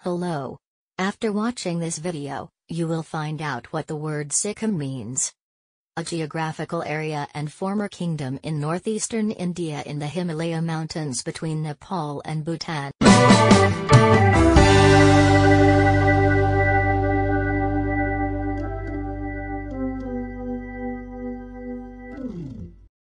Hello. After watching this video, you will find out what the word Sikkim means. A geographical area and former kingdom in northeastern India in the Himalaya mountains between Nepal and Bhutan.